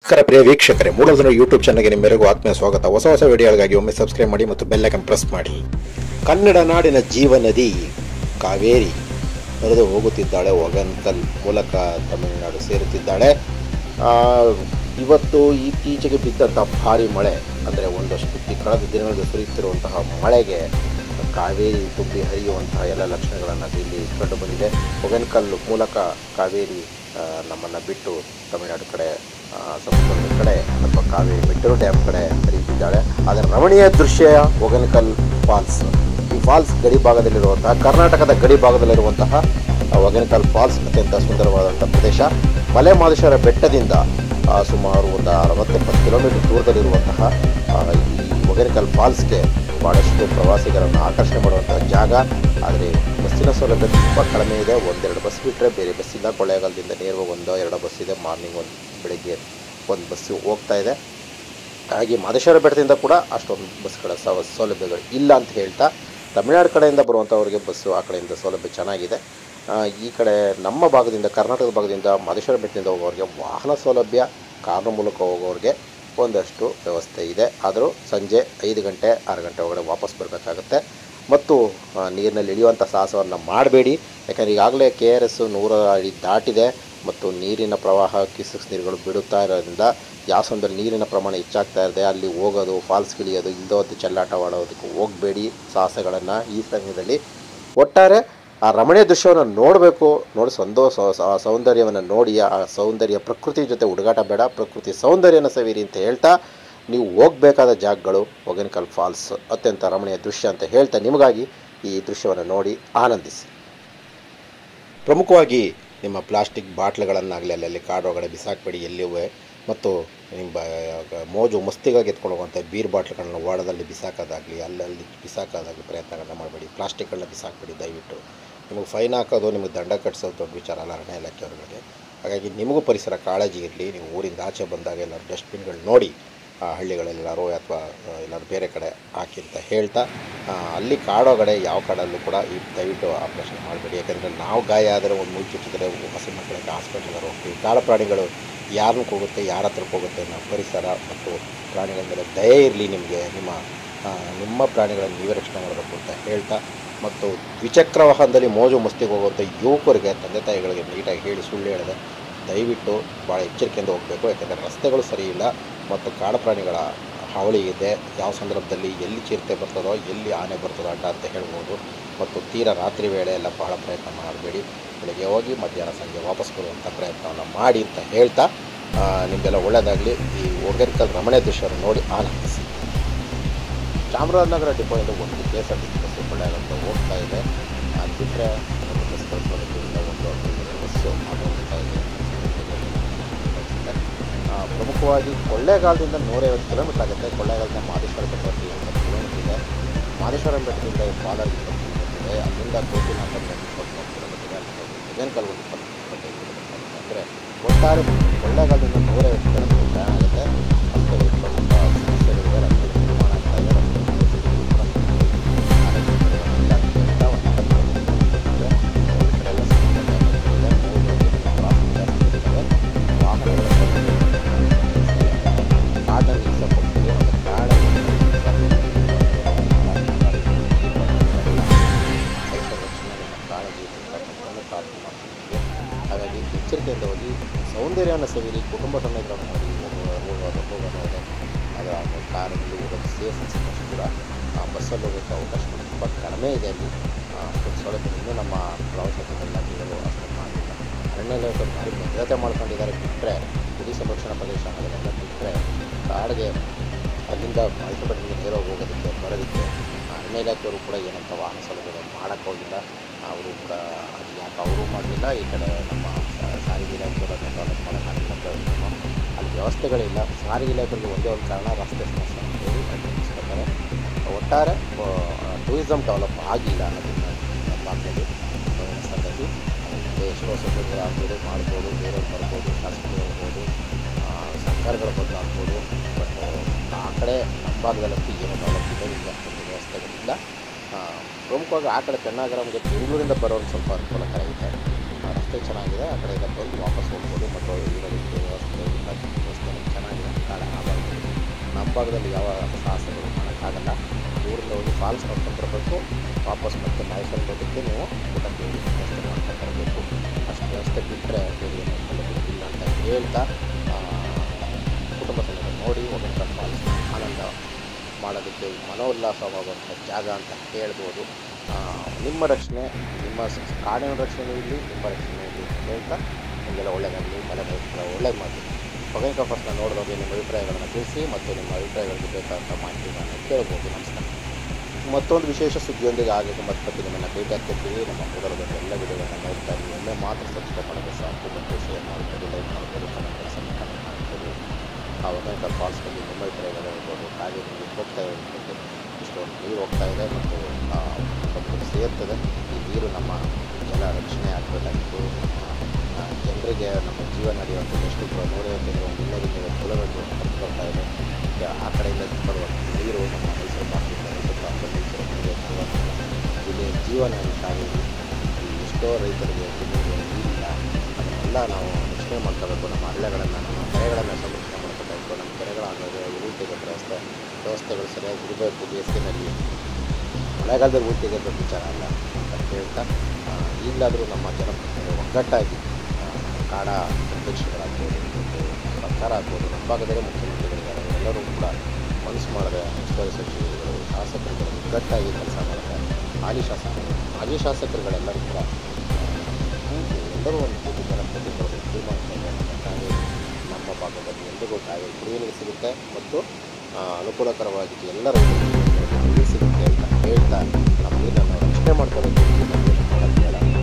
ನಮಸ್ಕಾರ ಪ್ರಿಯ ವೀಕ್ಷಕರೇ, ಮೂಲಧ್ವನಿ ಯೂಟ್ಯೂಬ್ ಚಾನಲ್ಗೆ ನಿಮ್ಮೆಲ್ಲರಿಗೂ ಆತ್ಮೀಯ ಸ್ವಾಗತ. ಹೊಸ ವಿಡಿಯೋಗಳಿಗಾಗಿ ಒಮ್ಮೆ ಸಬ್ಸ್ಕ್ರೈಬ್ ಮಾಡಿ ಮತ್ತು ಬೆಲ್ ಐಕಾನ್ ಪ್ರೆಸ್ ಮಾಡಿ. ಕನ್ನಡ ನಾಡಿನ ಜೀವ ನದಿ ಕಾವೇರಿ ಹರಿದು ಹೋಗುತ್ತಿದ್ದಾಳೆ. ಹೊಗೇನಕಲ್ ಮೂಲಕ ತಮಿಳುನಾಡು ಸೇರುತ್ತಿದ್ದಾಳೆ. ಇವತ್ತು ಇತ್ತೀಚೆಗೆ ಬಿದ್ದಂಥ ಭಾರಿ ಮಳೆ ಅಂದರೆ ಒಂದಷ್ಟು ಕಳೆದ ದಿನಗಳಲ್ಲಿ ಸುರಿಯುತ್ತಿರುವಂತಹ ಮಳೆಗೆ ಕಾವೇರಿ ತುಂಬಿ ಹರಿಯುವಂತಹ ಎಲ್ಲ ಲಕ್ಷಣಗಳನ್ನು ಇಲ್ಲಿ ಕಂಡು ಬಂದಿದೆ. ಹೊಗೇನಕಲ್ ಮೂಲಕ ಕಾವೇರಿ ನಮ್ಮನ್ನು ಬಿಟ್ಟು ತಮಿಳುನಾಡು ಕಡೆ ಸಮುದ್ರದ ಕಡೆ ಅಥವಾ ಕಾವೇರಿ ಮೆಟ್ಟೂರು ಡ್ಯಾಮ್ ಕಡೆ ಹರಿಯುತ್ತಿದ್ದಾಳೆ. ಅದರ ರಮಣೀಯ ದೃಶ್ಯ ಹೊಗೇನಕಲ್ ಫಾಲ್ಸ್. ಈ ಫಾಲ್ಸ್ ಗಡಿ ಭಾಗದಲ್ಲಿರುವಂತಹ ಕರ್ನಾಟಕದ ಗಡಿ ಭಾಗದಲ್ಲಿರುವಂತಹ ಹೊಗೇನಕಲ್ ಫಾಲ್ಸ್ ಅತ್ಯಂತ ಸುಂದರವಾದಂಥ ಪ್ರದೇಶ. ಮಲೆ ಮಹದೇಶ್ವರ ಬೆಟ್ಟದಿಂದ ಸುಮಾರು ಒಂದು 60-70 ಕಿಲೋಮೀಟರ್ ದೂರದಲ್ಲಿರುವಂತಹ ಈ ಹೊಗೇನಕಲ್ ಫಾಲ್ಸ್ಗೆ ಭಾಳಷ್ಟು ಪ್ರವಾಸಿಗರನ್ನು ಆಕರ್ಷಣೆ ಮಾಡುವಂಥ ಜಾಗ. ಆದರೆ ಬಸ್ಸಿನ ಸೌಲಭ್ಯ ತುಂಬ ಕಡಿಮೆ ಇದೆ. 1-2 ಬಸ್ ಬಿಟ್ಟರೆ ಬೇರೆ ಬಸ್ ಇಲ್ಲ. ಕೊಳ್ಳೇಗಾಲದಿಂದ ನೇರವಾಗಿ 1-2 ಬಸ್ ಇದೆ. ಮಾರ್ನಿಂಗ್ ಬೆಳಗ್ಗೆ ಒಂದು ಬಸ್ಸು ಹೋಗ್ತಾ ಇದೆ. ಹಾಗೆ ಮಹದೇಶ್ವರ ಬೆಟ್ಟದಿಂದ ಕೂಡ ಅಷ್ಟೊಂದು ಬಸ್ಗಳ ಸೌಲಭ್ಯಗಳು ಇಲ್ಲ ಅಂತ ಹೇಳ್ತಾ, ತಮಿಳುನಾಡು ಕಡೆಯಿಂದ ಬರುವಂಥವ್ರಿಗೆ ಬಸ್ಸು ಆ ಕಡೆಯಿಂದ ಸೌಲಭ್ಯ ಚೆನ್ನಾಗಿದೆ. ಈ ಕಡೆ ನಮ್ಮ ಭಾಗದಿಂದ, ಕರ್ನಾಟಕದ ಭಾಗದಿಂದ ಮಹದೇಶ್ವರ ಬೆಟ್ಟದಿಂದ ಹೋಗೋರಿಗೆ ವಾಹನ ಸೌಲಭ್ಯ, ಕಾರಿನ ಮೂಲಕ ಹೋಗೋರಿಗೆ ಒಂದಷ್ಟು ವ್ಯವಸ್ಥೆ ಇದೆ. ಆದರೂ ಸಂಜೆ 5 ಗಂಟೆ 6 ಗಂಟೆ ಒಳಗಡೆ ವಾಪಸ್ ಬರಬೇಕಾಗತ್ತೆ. ಮತ್ತು ನೀರಿನಲ್ಲಿ ಇಳಿಯುವಂಥ ಸಾಹಸವನ್ನು ಮಾಡಬೇಡಿ. ಯಾಕಂದರೆ ಈಗಾಗಲೇ KRS 100 ಅಡಿ ದಾಟಿದೆ ಮತ್ತು ನೀರಿನ ಪ್ರವಾಹ ಕಿಸಕ್ಸ್ ನೀರುಗಳು ಬಿಡುತ್ತಾ ಇರೋದ್ರಿಂದ ಯಾವ ಸಮಯದಲ್ಲಿ ನೀರಿನ ಪ್ರಮಾಣ ಹೆಚ್ಚಾಗ್ತಾ ಇದೆ ಅಲ್ಲಿ ಹೋಗೋದು, ಫಾಲ್ಸ್ ಇಳಿಯೋದು, ಇಲ್ಲದೋದು ಚೆಲ್ಲಾಟವಾಡೋದಕ್ಕೆ ಹೋಗಬೇಡಿ ಸಾಹಸಗಳನ್ನು ಈ ಸಮಯದಲ್ಲಿ. ಒಟ್ಟಾರೆ ಆ ರಮಣೀಯ ದೃಶ್ಯವನ್ನು ನೋಡಬೇಕು. ನೋಡಿ ಸೌಂದರ್ಯವನ್ನು ನೋಡಿ, ಆ ಸೌಂದರ್ಯ ಪ್ರಕೃತಿ ಜೊತೆ ಹುಡುಗಾಟ ಬೇಡ, ಪ್ರಕೃತಿ ಸೌಂದರ್ಯನ ಸವಿರಿ ಅಂತ ಹೇಳ್ತಾ ನೀವು ಹೋಗಬೇಕಾದ ಜಾಗಗಳು ಹೊಗೇನಕಲ್ ಫಾಲ್ಸ್ ಅತ್ಯಂತ ರಮಣೀಯ ದೃಶ್ಯ ಅಂತ ಹೇಳ್ತಾ ನಿಮಗಾಗಿ ಈ ದೃಶ್ಯವನ್ನು ನೋಡಿ ಆನಂದಿಸಿ. ಪ್ರಮುಖವಾಗಿ ನಿಮ್ಮ ಪ್ಲಾಸ್ಟಿಕ್ ಬಾಟ್ಲುಗಳನ್ನಾಗಲಿ ಅಲ್ಲಲ್ಲಿ ಕಾಡೊಳಗಡೆ ಬಿಸಾಕಬೇಡಿ ಎಲ್ಲಿಯೂ. ಮತ್ತು ನಿಮ್ಮ ಮೋಜು ಮಸ್ತಿಗಾಗಿ ಎತ್ಕೊಂಡು ಹೋಗುವಂಥ ಬೀರ್ ಬಾಟ್ಲುಗಳನ್ನ ವಾಡದಲ್ಲಿ ಬಿಸಾಕೋದಾಗಲಿ ಅಲ್ಲಲ್ಲಿ ಬಿಸಾಕೋದಾಗಲಿ ಪ್ರಯತ್ನಗಳನ್ನ ಮಾಡಬೇಡಿ. ಪ್ಲಾಸ್ಟಿಕ್ಗಳನ್ನ ಬಿಸಾಕಬೇಡಿ ದಯವಿಟ್ಟು. ನಿಮಗೆ ಫೈನ್ ಹಾಕೋದು, ನಿಮಗೆ ದಂಡ ಕಟ್ಟಿಸೋದು ದೊಡ್ಡ ವಿಚಾರ ಅಲ್ಲ ಅರಣ್ಯ ಇಲಾಖೆಯವರಿಗೆ. ಹಾಗಾಗಿ ನಿಮಗೂ ಪರಿಸರ ಕಾಳಜಿ ಇರಲಿ. ನೀವು ಊರಿಂದ ಆಚೆ ಬಂದಾಗ ಎಲ್ಲರೂ ಡಸ್ಟ್ಬಿನ್ಗಳು ನೋಡಿ ಹಳ್ಳಿಗಳಲ್ಲಾರೋ ಅಥವಾ ಎಲ್ಲರೂ ಬೇರೆ ಕಡೆ ಹಾಕಿ ಅಂತ ಹೇಳ್ತಾ, ಅಲ್ಲಿ ಕಾಡೊಳಗಡೆ ಯಾವ ಕಾಡಲ್ಲೂ ಕೂಡ ಈ ದಯವಿಟ್ಟು ಆಪರೇಷನ್ ಮಾಡಬೇಡಿ. ಯಾಕೆಂದರೆ ನಾವು ಗಾಯ ಆದರೆ ಒಂದು ಮುಚ್ಚಿ ಚುಚ್ಚಿದ್ರೆ ಹಸಿ ಮಕ್ಕಳಿಗೆ ಹಾಸ್ಪಿಟ್ಲಿಗೆ ಹೋಗ್ತೀವಿ. ಕಾಡು ಪ್ರಾಣಿಗಳು ಯಾರನ್ನು ಹೋಗುತ್ತೆ, ಯಾರ ಹತ್ರಕ್ಕೆ ಹೋಗುತ್ತೆ ಅನ್ನೋ ಪರಿಸರ ಮತ್ತು ಪ್ರಾಣಿಗಳ ಮೇಲೆ ದಯೆ ಇರಲಿ ನಿಮಗೆ. ನಿಮ್ಮ ಪ್ರಾಣಿಗಳನ್ನು ನೀವೇ ರಕ್ಷಣೆ ಮಾಡಬೇಕು ಅಂತ ಹೇಳ್ತಾ, ಮತ್ತು ದ್ವಿಚಕ್ರ ವಾಹನದಲ್ಲಿ ಮೋಜು ಮಸ್ತಿಗೆ ಹೋಗುವಂಥ ಯುವಕರಿಗೆ ತಂದೆ ತಾಯಿಗಳಿಗೆ ನೀಟಾಗಿ ಹೇಳಿ ಸುಳ್ಳು ಹೇಳಿದೆ ದಯವಿಟ್ಟು ಭಾಳ ಎಚ್ಚರಿಕೆಯಿಂದ ಹೋಗಬೇಕು. ಯಾಕೆಂದರೆ ರಸ್ತೆಗಳು ಸರಿ ಇಲ್ಲ ಮತ್ತು ಕಾಡು ಪ್ರಾಣಿಗಳ ಹಾವಳಿ ಇದೆ. ಯಾವ ಸಂದರ್ಭದಲ್ಲಿ ಎಲ್ಲಿ ಚಿರತೆ ಬರ್ತದೋ, ಎಲ್ಲಿ ಆನೆ ಬರ್ತದೋ ಅಡ್ಡ ಅಂತ ಹೇಳ್ಬೋದು. ಮತ್ತು ತೀರಾ ರಾತ್ರಿ ವೇಳೆ ಎಲ್ಲ ಬಹಳ ಪ್ರಯತ್ನ ಮಾಡಬೇಡಿ. ಬೆಳಗ್ಗೆ ಹೋಗಿ ಮಧ್ಯಾಹ್ನ ಸಂಜೆ ವಾಪಸ್ ಬರುವಂಥ ಪ್ರಯತ್ನವನ್ನು ಮಾಡಿ ಅಂತ ಹೇಳ್ತಾ, ನಿಮಗೆಲ್ಲ ಒಳ್ಳೆಯದಾಗಲಿ. ಈ ಹೊಗೇನಕಲ್ ರಮಣೀಯ ದೃಶ್ಯವನ್ನು ನೋಡಿ ಆನಂದಿಸಿ. ಚಾಮರಾಜನಗರ ಡಿಪೋಯಿಂದ ಒಂದು KSRTC ಬಸ್ಸು ಕೊಳ್ಳೇಗಾಲಕ್ಕೆ ಹೋಗ್ತಾ ಇದೆ. ಅದು ಬಿಟ್ಟರೆ ಒಂದು ಬಸ್ ಕಳಿಸ್ಕೊಳ್ಳೋದ್ರಿಂದ ಒಂದು ಬಸ್ಸು ಹೋಗ್ತಾ ಇದೆ. ಪ್ರಮುಖವಾಗಿ ಕೊಳ್ಳೇಗಾಲದಿಂದ 150 ಕಿಲೋಮೀಟರ್ ಆಗುತ್ತೆ. ಕೊಳ್ಳೇಗಾಲದಿಂದ ಮಹದೇಶ್ವರ ಬೆಟ್ಟ 20 ಕಿಲೋಮೀಟರ್ ಇದೆ. ಮಹದೇಶ್ವರ ಬೆಟ್ಟದಿಂದ ಪಾಲರ್ 20 ಕಿಲೋಮೀಟರ್ ಇದೆ. ಅಲ್ಲಿಂದ ಗೋಪಿನಾಥ 23 ಕಿಲೋಮೀಟರ್ ಇದೆ. ಹೊಗೇನಕಲ್ 25 ಕಿಲೋಮೀಟರ್. ಅಂದರೆ ಒಟ್ಟಾರೆ ಕೊಳ್ಳೇಗಾಲದಿಂದ 150 ಕಿಲೋಮೀಟರ್ ಪ್ರಯಾಣ ಆಗುತ್ತೆ. ರಸ್ತೆಗಳು ತುಂಬ ಸಮಸ್ಯೆಗಳಿದೆ. ರಸ್ತೆಗಳು ನಿರ್ಮಾಣ ಆಗ್ತಾ ಇದೆ. ಹಾಗಾಗಿ ಎಚ್ಚರಿಕೆಯಿಂದ ಹೋಗಿ ಸೌಂದರ್ಯವನ್ನು ಸವಿರಿ. ಕುಟುಂಬ ಸಮೇತರನ್ನು ಮಾಡಿ ಹೋಗೋದು ಅದು ಕಾರಲ್ಲಿ ಹೋಗೋದು ಸೇಫ್ ಅನಿಸುತ್ತೆ ಕೂಡ. ಬಸ್ಸಲ್ಲಿ ಹೋಗೋಕ್ಕೆ ಅವಕಾಶ ತುಂಬ ಕಡಿಮೆ ಇದೆ ಅಲ್ಲಿ. ಅಷ್ಟೊಂದು ಸೌಲಭ್ಯ ಇನ್ನೂ ನಮ್ಮ ಪ್ರವಾಸೋದ್ಯಮ ಇಲಾಖೆಗಳು ಅಷ್ಟೊಂದು ಮಾಡಿಲ್ಲ. ಅರಣ್ಯ ಇಲಾಖೆ ಭಾರಿ ಭದ್ರತೆ ಮಾಡ್ಕೊಂಡಿದ್ದಾರೆ. ಬಿಟ್ಟರೆ ಹುಲಿ ಸಂರಕ್ಷಣಾ ಪ್ರದೇಶ ಅದನ್ನೆಲ್ಲ ಬಿಟ್ಟರೆ ಕಾಡಿಗೆ ಅಲ್ಲಿಂದ ಮೈಸೂರಿನಿಂದ ನೇರವಾಗಿ ಹೋಗೋದಕ್ಕೆ ಬರೋದಕ್ಕೆ ಅರಣ್ಯ ಇಲಾಖೆಯವರು ಕೂಡ ಏನಂತ ವಾಹನ ಸೌಲಭ್ಯ ಮಾಡೋಕ್ಕೋಗಿಲ್ಲ. ಅವರು ಕೂಡ ಅದು ಯಾಕೆ ಅವರು ಮಾಡಲಿಲ್ಲ, ಈ ಕಡೆ ನಮ್ಮ ಸಾರಿಗೆ ಇಲಾಖೆಯವರು ಅದನ್ನು ಡೆವಲಪ್ ಮಾಡೋಕ್ಕಾಗಿಲ್ಲ. ಅಲ್ಲಿ ವ್ಯವಸ್ಥೆಗಳಿಲ್ಲ. ಸಾರಿಗೆ ಇಲಾಖೆಗೆ ಒಂದೇ ಒಂದು ಕಾರಣ ರಸ್ತೆ ಸಮಸ್ಯೆ ಅಂತೇಳಿ ಅನುಭವಿಸ್ಕೊತಾರೆ. ಒಟ್ಟಾರೆ ಟೂರಿಸಮ್ ಡೆವಲಪ್ ಆಗಿಲ್ಲ ಅನ್ನೋದನ್ನ ನಮ್ಮ ಭಾಗದಲ್ಲಿ ಸಂಗತಿ. ಎಷ್ಟೋ ಸೌಲಭ್ಯಗಳು ಆಗ್ಬೋದು, ಮಾಡ್ಬೋದು, ಬೇರೆಯವ್ರು ಬರ್ಬೋದು, ಶಾಸಕರು ಹೋಗ್ಬೋದು, ಸರ್ಕಾರಗಳ ಬಗ್ಗೆ ಆಗ್ಬೋದು. ಬಟ್ ಆ ಕಡೆ ನಮ್ಮ ಭಾಗದಲ್ಲಂತೂ ಏನೂ ಡೆವಲಪ್ ಇದೆ, ಇಲ್ಲ ಅಷ್ಟೊಂದು ವ್ಯವಸ್ಥೆಗಳಿಲ್ಲ. ಪ್ರಮುಖವಾಗಿ ಆ ಕಡೆ ಪೆನ್ನಾಗರಂಗೆ ಬೆಂಗಳೂರಿಂದ ಬರೋರು ಸ್ವಲ್ಪ ಅನುಕೂಲಕರ ಇದೆ. ರಸ್ತೆ ಚೆನ್ನಾಗಿದೆ. ಆ ಕಡೆಯಿಂದ ಬಂದು ವಾಪಸ್ ಹೋಗ್ಬೋದು ಮತ್ತು ಇರೋದಕ್ಕೆ ವ್ಯವಸ್ಥೆ ಚೆನ್ನಾಗಿದೆ. ಭಾಗದಲ್ಲಿ ಯಾವ ಸಾಹಸಗಳು ಮಾಡೋಕ್ಕಾಗಲ್ಲ. ಊರಿಂದ ಹೋಗಿ ಫಾಲ್ಸ್ ನೋಡ್ಕೊಂಡು ಬರಬೇಕು, ವಾಪಸ್ ಮತ್ತೆ ಮಾಯಸಂದ್ರದಕ್ಕೆ ನೀವು ಊಟಕ್ಕೆ ವ್ಯವಸ್ಥೆ ಮಾಡ್ಕೊಂಡು ಬರಬೇಕು. ಅಷ್ಟು ವ್ಯವಸ್ಥೆ ಬಿಟ್ಟರೆ ಬೇರೆ ಏನು ಇಲ್ಲ ಅಂತ ಹೇಳ್ತಾ ಕುಟುಂಬ ಸಮೇತ ನೋಡಿ ಒಗೇನಕಲ್ ಫಾಲ್ಸ್ ಆನಂದ ಮಾಡೋದಕ್ಕೆ ಮನೋಲ್ಲಾಸವಾಗುವಂಥ ಜಾಗ ಅಂತ ಹೇಳ್ಬೋದು. ನಿಮ್ಮ ರಕ್ಷಣೆ, ನಿಮ್ಮ ಕಾಡಿನ ರಕ್ಷಣೆ ಇಲ್ಲಿ, ನಿಮ್ಮ ರಕ್ಷಣೆ ಇಲ್ಲಿ ಅಂತ ಹೇಳ್ತಾ ನಿಮಗೆಲ್ಲ ಒಳ್ಳೆಯದಾಗಲಿ, ಮಳೆ ಒಳ್ಳೆಯದು ಮಾಡಿ. ಒಗೇನಕಲ್ ಫಾಲ್ಸ್ನ ನೋಡಿದಾಗ ನಿಮ್ಮ ಅಭಿಪ್ರಾಯಗಳನ್ನು ತಿಳಿಸಿ ಮತ್ತು ನಿಮ್ಮ ಅಭಿಪ್ರಾಯಗಳಿಗೆ ಬೇಕಾದಂಥ ಮಾಹಿತಿಗಳನ್ನು ಕೇಳ್ಬೋದು. ನಮಸ್ಕಾರ. ಮತ್ತೊಂದು ವಿಶೇಷ ಸುದ್ದಿಯೊಂದಿಗೆ ಆಗಬೇಕು ಮತ್ತೆ ನಿಮ್ಮನ್ನು ಭೇಟಿ ಆಗ್ತಿರ್ತೀವಿ. ನಮ್ಮ ಮೊದಲದ ಎಲ್ಲ ವಿಡಿಯೋಗಳನ್ನು ನೋಡ್ತಾ ಇದ್ದೀವಿ. ಒಮ್ಮೆ ಮಾತ್ರ ಸಬ್ಸ್ಕ್ರೈಬ್ ಮಾಡೋದು ಸಾಕು ಮತ್ತು ಶೇರ್ ಮಾಡ್ಬೋದು, ಲೈಕ್ ಮಾಡ್ಬೋದು, ಕಮೆಂಟ್ ಮಾಡ್ಬೋದು. ಆ ಒಗೇನಕಲ್ ಫಾಲ್ಸ್ ಬಗ್ಗೆ ನಿಮ್ಮ ಅಭಿಪ್ರಾಯಗಳು ಹೇಳ್ಬೋದು. ಹಾಗೆ ನಿಮಗೆ ಹೋಗ್ತಾ ಇರೋದಕ್ಕೆ ಇಷ್ಟೊಂದು ನೀರು ಹೋಗ್ತಾ ಇದೆ ಮತ್ತು ಸಮುದ್ರ ಸೇರ್ತದೆ. ಈ ನೀರು ನಮ್ಮ ಜಲ ರಕ್ಷಣೆ ಆಗಬೇಕಾಗಿತ್ತು. ಜನರಿಗೆ ನಮ್ಮ ಜೀವ ನಡೆಯುವಂಥ ಎಷ್ಟು 150 ಇನ್ನೂರು ಕುಲಗಳು ಬರ್ತಾ ಇದೆ. ಆ ಕಡೆಯಿಂದ ಬರುವ ನೀರು ನಮ್ಮ ಮೈಸೂರು ಇಲ್ಲಿ ಜೀವನ ಕಾವೇರಿ. ಎಷ್ಟೋ ರೈತರಿಗೆ ನೀರಿಲ್ಲ, ಅದನ್ನೆಲ್ಲ ನಾವು ರಕ್ಷಣೆ ಮಾಡ್ಕೋಬೇಕು. ನಮ್ಮ ಹಳ್ಳಿಗಳನ್ನು, ನಮ್ಮ ಕೆರೆಗಳನ್ನು ಸಂರಕ್ಷಣೆ ಮಾಡ್ಕೋಬೇಕು. ನಮ್ಮ ಕೆರೆಗಳ ಉಳಿತೆಗೆ ವ್ಯವಸ್ಥೆಗಳು ಸರಿಯಾಗಿ ಇರಬೇಕು. ಬೇಸಿಗೆಯಲ್ಲಿ, ಮಳೆಗಾಲದಲ್ಲಿ ಉಳಿತೆಗೆ ವಿಚಾರ ಅಲ್ಲ ಅಂತ ಹೇಳ್ತಾ ಈಗಲಾದರೂ ನಮ್ಮ ಜನಪ್ರತಿನಿಧಿಗಳು ಒಗ್ಗಟ್ಟಾಗಿ ಕಾಡ ಅಧ್ಯಕ್ಷಗಳಾಗ್ಬೋದು ಮತ್ತು ಸರ್ಕಾರ ಆಗ್ಬೋದು, ನಮ್ಮ ಭಾಗದಲ್ಲೇ ಮುಖ್ಯಮಂತ್ರಿಗಳಿದ್ದಾರೆ, ಎಲ್ಲರೂ ಕೂಡ ಮನಸ್ಸು ಮಾಡಿದ್ರೆ ಉಸ್ತುವಾರಿ ಸಚಿವರುಗಳು, ಶಾಸಕರುಗಳು ಒಗ್ಗಟ್ಟಾಗಿ ಕೆಲಸ ಮಾಡಿದ್ರೆ ಮಾಜಿ ಶಾಸಕರುಗಳೆಲ್ಲರೂ ಕೂಡ ಎಲ್ಲರೂ ಒಂದು ಜನಪ್ರತಿನಿಧಿಗಳು ತೀರ್ಮಾನಿಸಿದ್ದಾರೆ. ಕಾವೇರಿ ನಮ್ಮ ಭಾಗದಲ್ಲಿ ಎಲ್ಲಿಗೂ ಕಾವೇರಿ ಕುಡಿಯುವ ನೀರು ಸಿಗುತ್ತೆ ಮತ್ತು ಅನುಕೂಲಕರವಾಗಿ ಎಲ್ಲ ರೈತರಿಗೆ ನೀರು ಸಿಗುತ್ತೆ ಅಂತ ಹೇಳ್ತಾ ನಮ್ಮ ನೀರನ್ನು ರಕ್ಷಣೆ ಮಾಡ್ಕೋಬೇಕು.